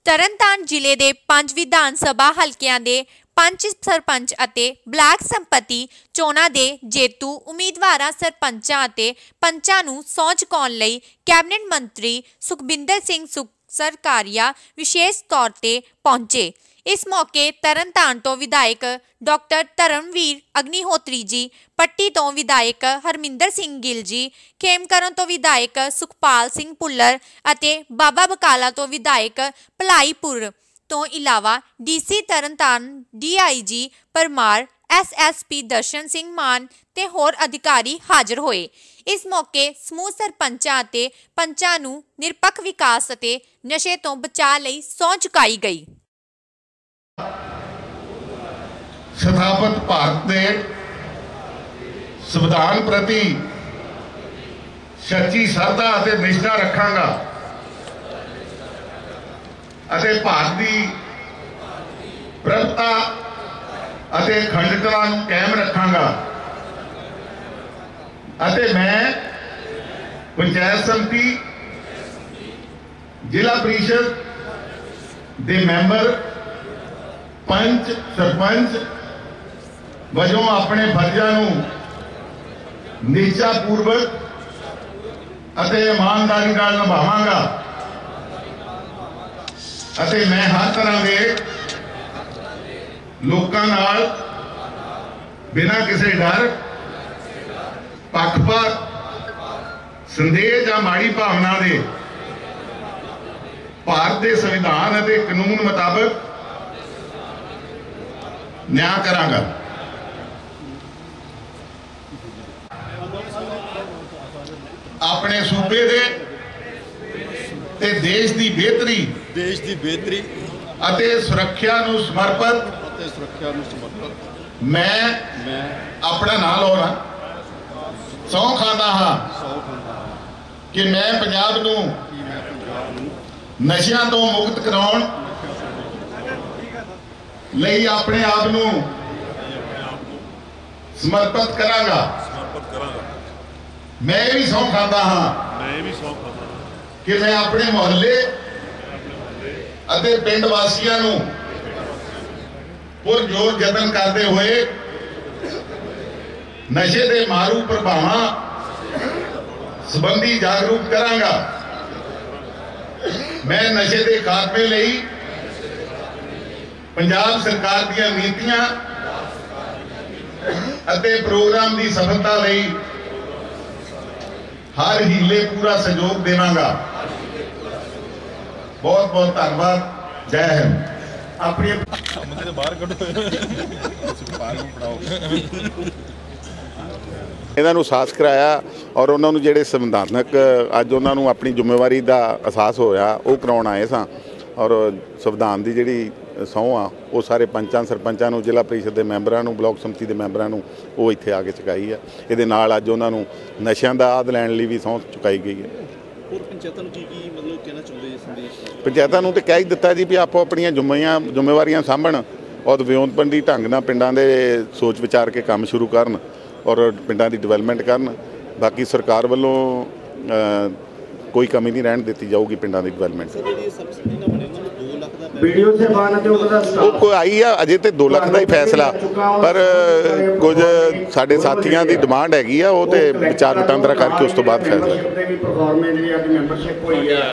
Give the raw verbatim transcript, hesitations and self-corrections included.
ਤਰਨਤਾਰਨ ਜ਼ਿਲ੍ਹੇ ਦੇ ਪੰਜ ਵਿਧਾਨ ਸਭਾ ਹਲਕਿਆਂ ਦੇ ਪੰਚ ਸਰਪੰਚ ਅਤੇ ਬਲਾਕ ਸੰਪਤੀ ਚੋਣਾਂ ਦੇ ਜੇਤੂ ਉਮੀਦਵਾਰਾਂ ਸਰਪੰਚਾਂ ਅਤੇ ਪੰਚਾਂ ਨੂੰ ਸਹੁੰ ਚੁਕਾਉਣ ਲਈ ਕੈਬਨਿਟ ਮੰਤਰੀ ਸੁਖਬਿੰਦਰ ਸਿੰਘ ਸੁੱਖ ਸਰਕਾਰੀਆ ਵਿਸ਼ੇਸ਼ ਤੌਰ ਤੇ ਪਹੁੰਚੇ। इस मौके तरनतारण तो विधायक डॉक्टर धर्मवीर अग्निहोत्री जी, पट्टी तो विधायक हरमिंदर सिंह गिल जी, खेमकरण तो विधायक सुखपाल सिंह भुल्लर अते बाबा बकाला तो विधायक भलाईपुर तो इलावा DC Tarn Taran D I G Parmar, S S P Darshan Singh Mann ते होर अधिकारी हाजिर होए। इस मौके समूह सरपंचां अते पंचां नूं निरपक्ष विकास अते नशे तो बचाव लई सहुं चुकाई गई। स्थापित भारत के संविधान प्रति सच्ची श्रद्धा और निष्ठा रखांगा अते भारत की प्रभुता और अखंडता नूं कायम रखांगा अते मैं पंचायत समिति जिला परिषद दे मैंबर पंच सरपंच वजों अपने फर्जां नूं निष्ठापूर्वक अते ईमानदारी नाल निभावांगा अते मैं हर तरह के लोकां नाल बिना किसी डर पक्षपात संदेह या माड़ी भावना दे भारत के संविधान अते कानून मुताबिक न्याय करांगा। अपने सूबे दे ते देश की बेहतरी देश की बेहतरी अते सुरक्षा नूं समर्पित अते सुरक्षा नूं समर्पित मैं मैं अपना नाम लाउणा सौं खांदा हां सौ खांदा कि मैं पंजाब नूं कि मैं पंजाब नूं नशियां तो मुक्त कराउण ਲਈ ਆਪਣੇ ਆਪ ਨੂੰ ਸਮਰਪਿਤ ਕਰਾਂਗਾ समर्पित करांगा। मैं भी सौं खांदा हां मैं भी सौ खांदा कि मैं अपने मुहल्ले ਅਤੇ ਪਿੰਡ ਵਾਸੀਆਂ ਨੂੰ ਪੁਰਜੋਰ ਯਤਨ ਕਰਦੇ ਹੋਏ ਨਸ਼ੇ ਦੇ ਮਾਰੂ ਪ੍ਰਭਾਵਾਂ ਸੰਬੰਧੀ ਜਾਗਰੂਕ ਕਰਾਂਗਾ। मैं नशे के खात्मे ਲਈ पंजाब सरकार ਦੀਆਂ नीतियां ਅਤੇ प्रोग्राम की सफलता ਲਈ हर हीले पूरा सहयोग देवांगा। बहुत बहुत धन्यवाद। जय हिंद। अपनी बाहर कढो ਇਹਨਾਂ ਨੂੰ ਸਾਹਸ ਕਰਾਇਆ ਔਰ ਉਹਨਾਂ ਨੂੰ ਜਿਹੜੇ ਸੰਵਿਧਾਨਕ ਅੱਜ ਉਹਨਾਂ ਨੂੰ ਆਪਣੀ ਜ਼ਿੰਮੇਵਾਰੀ ਦਾ ਅਹਿਸਾਸ ਹੋਇਆ ਉਹ ਕਰਾਉਣ ਆਏ ਸਾਂ ਔਰ ਸੰਵਿਧਾਨ ਦੀ ਜਿਹੜੀ ਸਹੁੰ ਆ ਉਹ ਸਾਰੇ ਪੰਚਾਂ ਸਰਪੰਚਾਂ ਨੂੰ ਜ਼ਿਲ੍ਹਾ ਪ੍ਰੀਸ਼ਦ ਦੇ ਮੈਂਬਰਾਂ ਨੂੰ ਬਲਾਕ ਸਮਿਤੀ ਦੇ ਮੈਂਬਰਾਂ ਨੂੰ ਉਹ ਇੱਥੇ ਆ ਕੇ ਚੁਕਾਈ ਆ। ਇਹਦੇ ਨਾਲ ਅੱਜ ਉਹਨਾਂ ਨੂੰ ਨਸ਼ਿਆਂ ਦਾ ਆਦ ਲੈਣ ਲਈ ਵੀ ਸਹੁੰ ਚੁਕਾਈ ਗਈ ਹੈ। ਹੋਰ ਪੰਚਾਇਤਾਂ ਨੂੰ ਕੀ ਕੀ ਮਤਲਬ ਕਹਿਣਾ ਚਾਹੁੰਦੇ ਜੀ ਸੰਦੇਸ਼? ਪੰਚਾਇਤਾਂ ਨੂੰ ਤਾਂ ਕਹਿ ਹੀ ਦਿੱਤਾ ਜੀ ਵੀ ਆਪੋ ਆਪਣੀਆਂ ਜ਼ਿੰਮੇਵਾਰੀਆਂ ਜ਼ਿੰਮੇਵਾਰੀਆਂ ਸਾਂਭਣ ਔਰ ਵਿਉਂਤਬੰਦੀ ਢੰਗ ਨਾਲ ਪਿੰਡਾਂ ਦੇ ਸੋਚ ਵਿਚਾਰ ਕੇ ਕੰਮ ਸ਼ੁਰੂ ਕਰਨ ਔਰ ਪਿੰਡਾਂ ਦੀ ਡਿਵੈਲਪਮੈਂਟ ਕਰਨ। ਬਾਕੀ ਸਰਕਾਰ ਵੱਲੋਂ ਕੋਈ ਕਮੀ ਨਹੀਂ ਰਹਿਣ ਦਿੱਤੀ ਜਾਊਗੀ ਪਿੰਡਾਂ ਦੀ ਡਿਵੈਲਪਮੈਂਟ। ਉਹ ਕੋਈ ਆਈ ਆ ਅਜੇ ਤੇ ਦੋ ਲੱਖ ਦਾ ਹੀ ਫੈਸਲਾ ਪਰ ਕੁਝ ਸਾਡੇ ਸਾਥੀਆਂ ਦੀ ਡਿਮਾਂਡ ਹੈਗੀ ਆ ਉਹ ਤੇ ਵਿਚਾਰ ਵਟਾਂਦਰਾ ਕਰਕੇ ਉਸ ਤੋਂ ਬਾਅਦ ਫੈਸਲਾ